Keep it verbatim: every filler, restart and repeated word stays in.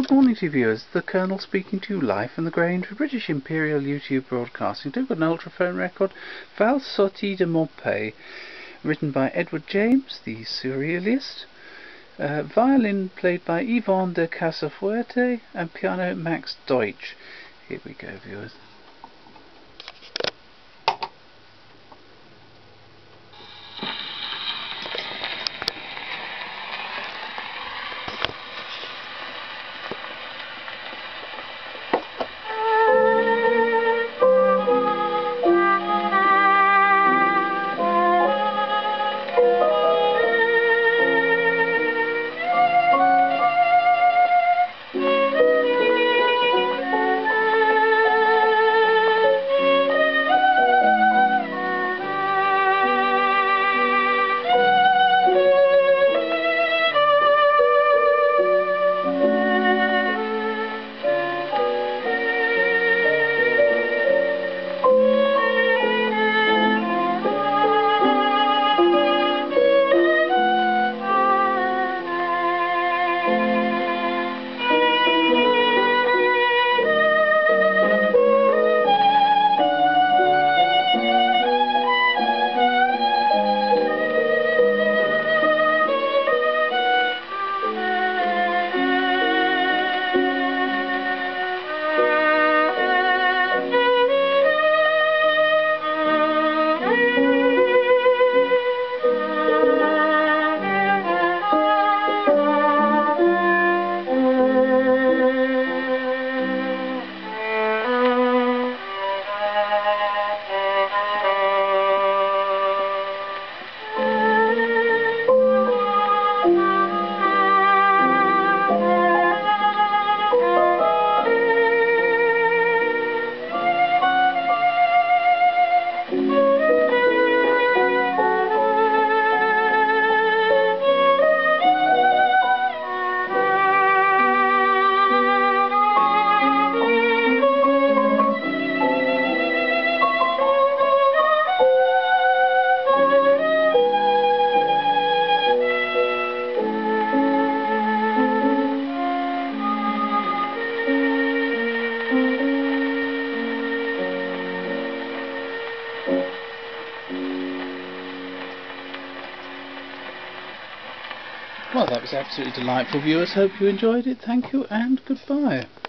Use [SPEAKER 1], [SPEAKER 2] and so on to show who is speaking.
[SPEAKER 1] Good morning to you viewers, the Colonel speaking to you live from the Grange for British Imperial YouTube Broadcasting. We've got an ultraphone record, Val Sortie de Montpet, written by Edward James, the surrealist, uh, violin played by Yvonne de Casafuerte, and piano Max Deutsch. Here we go, viewers. Well, that was absolutely delightful, viewers. Hope you enjoyed it. Thank you and goodbye.